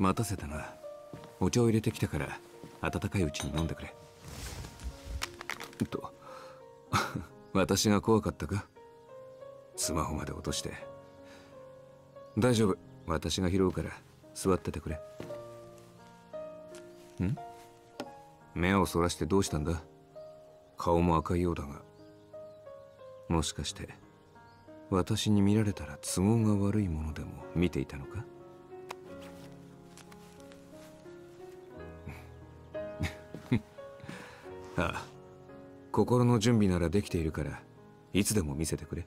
待たせたな。お茶を入れてきたから温かいうちに飲んでくれ。と私が怖かったか？スマホまで落として。大丈夫、私が拾うから座っててくれ。ん？目をそらしてどうしたんだ？顔も赤いようだが。もしかして私に見られたら都合が悪いものでも見ていたのか？ああ、心の準備ならできているからいつでも見せてくれ。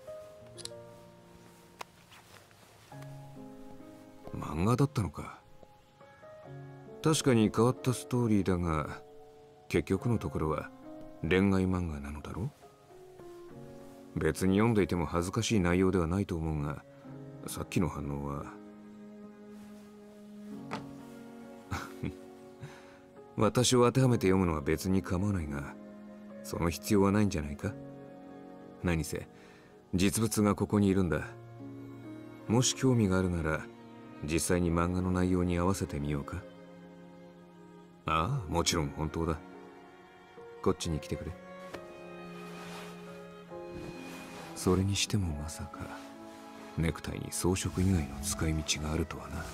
漫画だったのか。確かに変わったストーリーだが、結局のところは恋愛漫画なのだろう。別に読んでいても恥ずかしい内容ではないと思うが、さっきの反応は私を当てはめて読むのは別に構わないが、その必要はないんじゃないか。何せ実物がここにいるんだ。もし興味があるなら実際に漫画の内容に合わせてみようか。ああ、もちろん本当だ。こっちに来てくれ。それにしてもまさかネクタイに装飾以外の使い道があるとはな。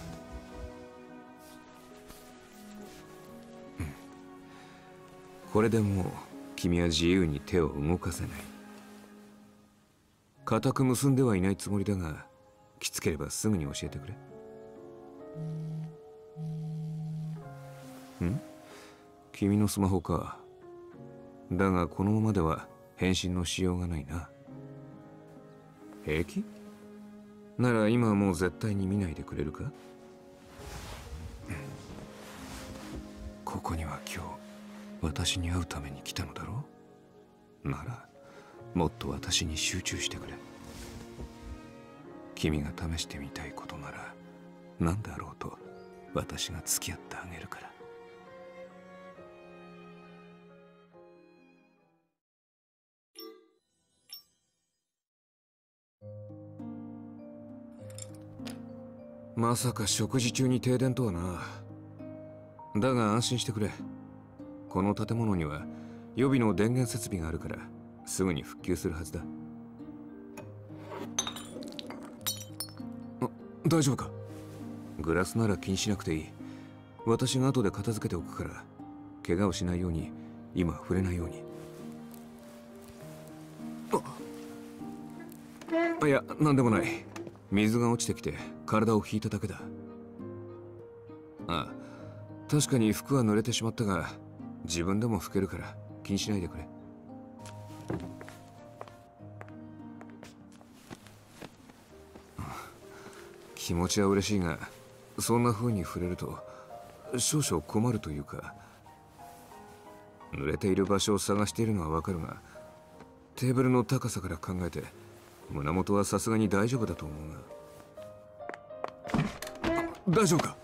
これでもう君は自由に手を動かせない。固く結んではいないつもりだが、きつければすぐに教えてくれ。君のスマホか。だがこのままでは返信のしようがないな。平気？なら今はもう絶対に見ないでくれるか？ここには今日私に会うために来たのだろう。ならもっと私に集中してくれ。君が試してみたいことなら何だろうと私が付き合ってあげるから。まさか食事中に停電とはな。だが安心してくれ。この建物には予備の電源設備があるからすぐに復旧するはずだ。大丈夫か？グラスなら気にしなくていい。私が後で片付けておくから、怪我をしないように今触れないように。いや、なんでもない。水が落ちてきて体を引いただけだ。ああ、確かに服は濡れてしまったが自分でも拭けるから気にしないでくれ。気持ちは嬉しいが、そんな風に触れると少々困るというか。濡れている場所を探しているのはわかるが、テーブルの高さから考えて胸元はさすがに大丈夫だと思うが。大丈夫か？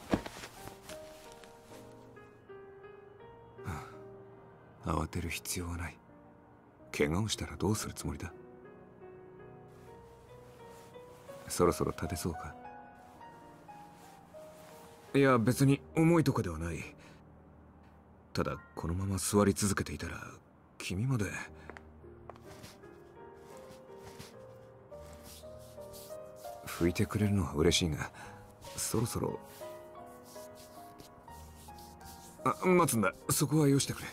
慌てる必要はない。怪我をしたらどうするつもりだ？そろそろ立てそうか？いや、別に重いとかではない。ただこのまま座り続けていたら君まで。拭いてくれるのは嬉しいが、そろそろ。待つんだ。そこはよしてく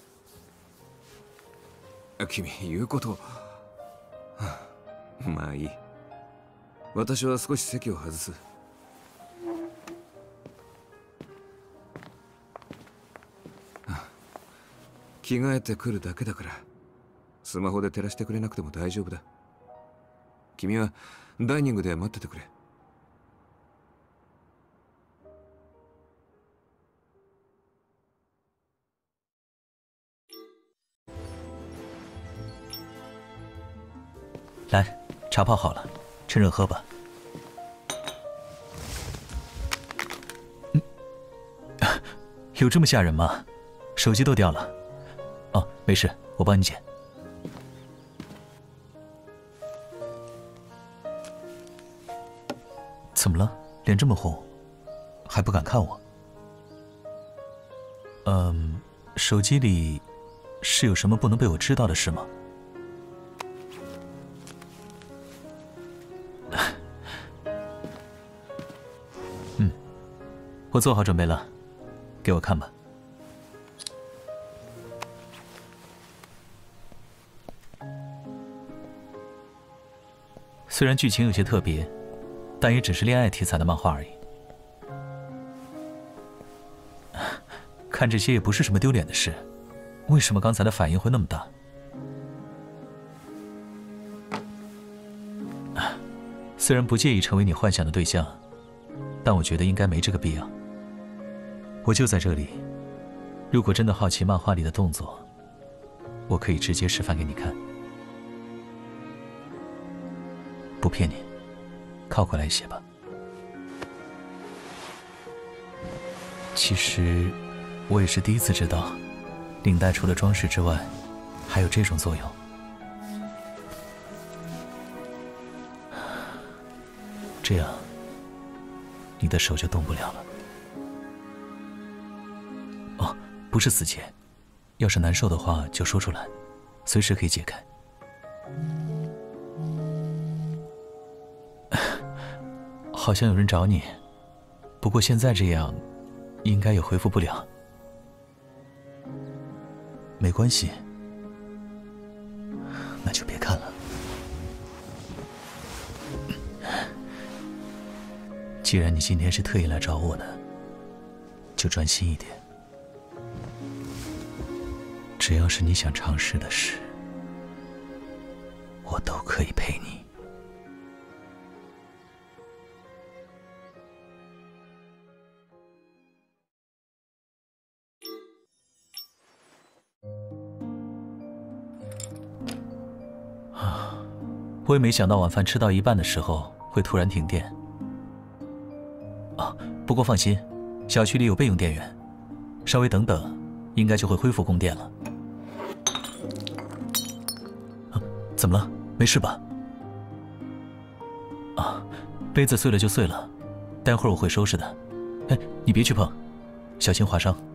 れ。君、言うこと。まあいい。私は少し席を外す。着替えてくるだけだからスマホで照らしてくれなくても大丈夫だ。君はダイニングで待っててくれ。 来，茶泡好了，趁热喝吧。有这么吓人吗？手机都掉了。哦，没事，我帮你捡。怎么了？脸这么红， 还不敢看我。手机里是有什么不能被我知道的事吗？我做好准备了，给我看吧。虽然剧情有些特别，但也只是恋爱题材的漫画而已。看这些也不是什么丢脸的事，为什么刚才的反应会那么大？虽然不介意成为你幻想的对象，但我觉得应该没这个必要。我就在这里，如果真的好奇漫画里的动作，我可以直接示范给你看。不骗你，靠过来一些吧。其实，我也是第一次知道，领带除了装饰之外，还有这种作用。这样，你的手就动不了了。哦，不是死结，要是难受的话就说出来，随时可以解开。好像有人找你，不过现在这样，应该也回复不了。没关系，那就别看了。既然你今天是特意来找我的，就专心一点。只要是你想尝试的事，我都可以陪你。我也没想到晚饭吃到一半的时候会突然停电。不过放心，小区里有备用电源，稍微等等，应该就会恢复供电了。怎么了？没事吧？杯子碎了就碎了，待会儿我会收拾的。哎，你别去碰，小心划伤。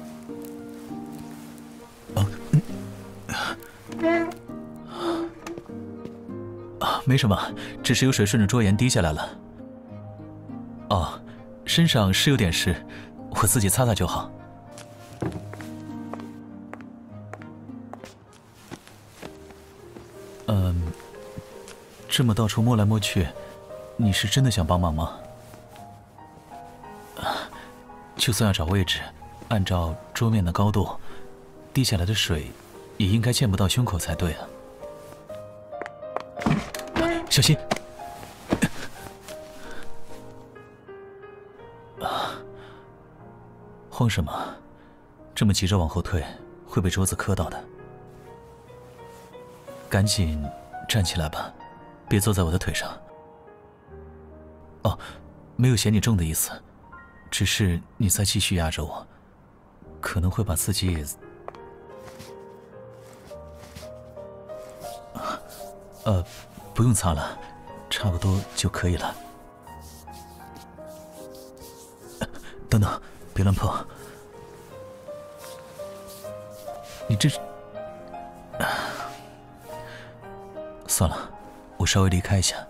没什么，只是有水顺着桌沿滴下来了。身上是有点湿，我自己擦擦就好。这么到处摸来摸去，你是真的想帮忙吗？就算要找位置，按照桌面的高度，滴下来的水也应该溅不到胸口才对啊。小心！慌什么？这么急着往后退，会被桌子磕到的。赶紧站起来吧，别坐在我的腿上。没有嫌你重的意思，只是你再继续压着我，可能会把自己也……不用擦了，差不多就可以了。等等，别乱碰。你这……算了，我稍微离开一下。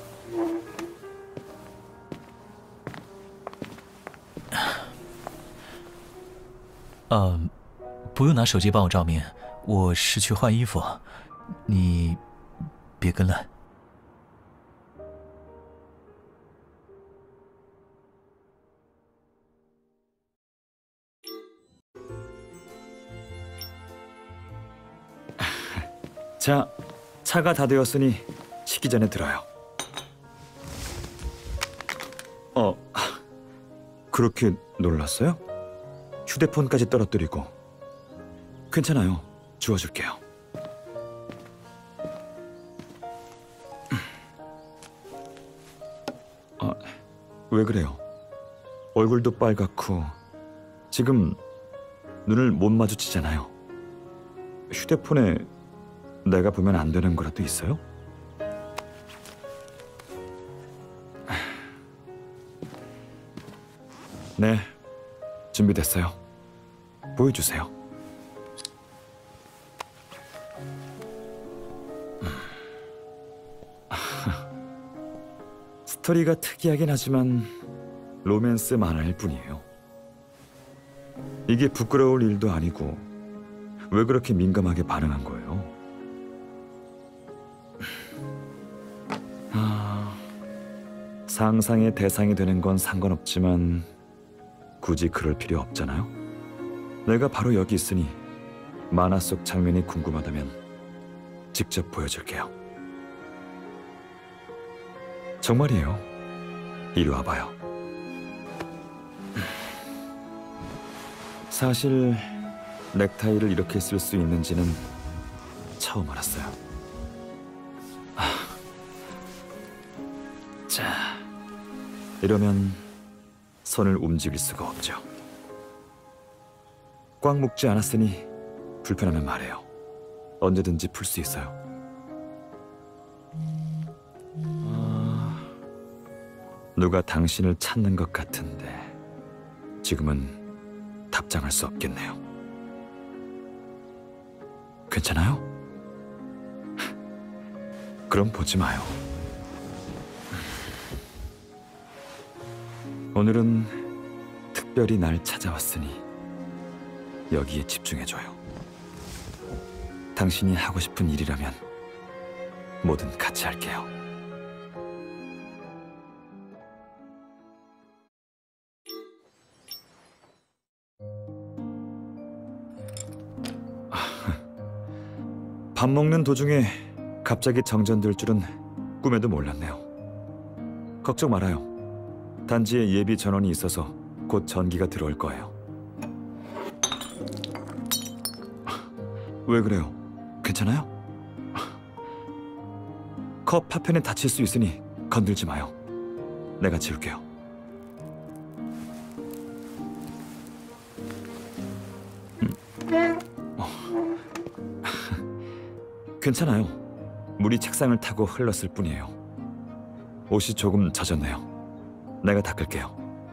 不用拿手机帮我照明，我是去换衣服，你别跟来。 자, 차가 다 되었으니 식기 전에 들어요. 그렇게 놀랐어요? 휴대폰까지 떨어뜨리고. 괜찮아요. 주워줄게요. 왜 그래요? 얼굴도 빨갛고 지금 눈을 못 마주치잖아요. 휴대폰에 내가 보면 안 되는 거라도 있어요? 네, 준비됐어요. 보여주세요. 스토리가 특이하긴 하지만 로맨스 만화일 뿐이에요. 이게 부끄러울 일도 아니고 왜 그렇게 민감하게 반응한 거예요? 상상의 대상이 되는 건 상관없지만 굳이 그럴 필요 없잖아요. 내가 바로 여기 있으니 만화 속 장면이 궁금하다면 직접 보여줄게요. 정말이에요. 이리 와봐요. 사실 넥타이를 이렇게 쓸 수 있는지는 처음 알았어요. 자, 이러면 손을 움직일 수가 없죠. 꽉 묶지 않았으니 불편하면 말해요. 언제든지 풀 수 있어요. 누가 당신을 찾는 것 같은데 지금은 답장할 수 없겠네요. 괜찮아요? 그럼 보지 마요. 오늘은 특별히 날 찾아왔으니 여기에 집중해줘요. 당신이 하고 싶은 일이라면 뭐든 같이 할게요. 밥 먹는 도중에 갑자기 정전될 줄은 꿈에도 몰랐네요. 걱정 말아요. 단지에 예비 전원이 있어서 곧 전기가 들어올 거예요. 왜 그래요? 괜찮아요? 컵 파편에 다칠 수 있으니 건들지 마요. 내가 지울게요. 괜찮아요. 물이 책상을 타고 흘렀을 뿐이에요. 옷이 조금 젖었네요. 내가 닦을게요.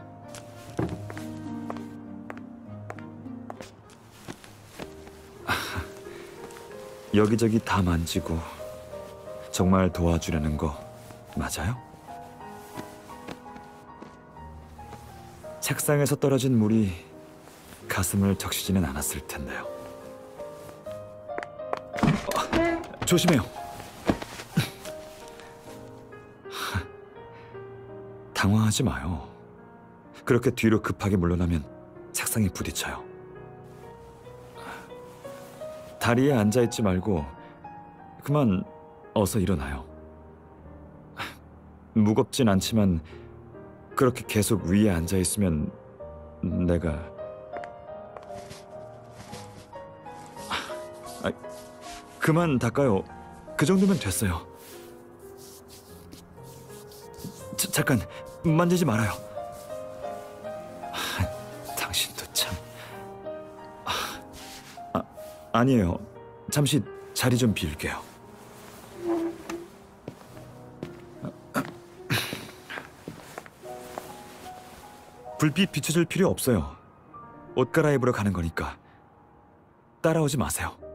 여기저기 다 만지고 정말 도와주려는 거 맞아요? 책상에서 떨어진 물이 가슴을 적시지는 않았을 텐데요. 조심해요. 당황하지 마요. 그렇게 뒤로 급하게 물러나면 책상에 부딪혀요. 다리에 앉아있지 말고 그만 어서 일어나요. 무겁진 않지만 그렇게 계속 위에 앉아있으면 내가... 그만 닦아요. 그 정도면 됐어요. 잠깐 만지지 말아요. 당신도 참... 아니에요. 잠시 자리 좀 비울게요. 불빛 비춰줄 필요 없어요. 옷 갈아입으러 가는 거니까 따라오지 마세요.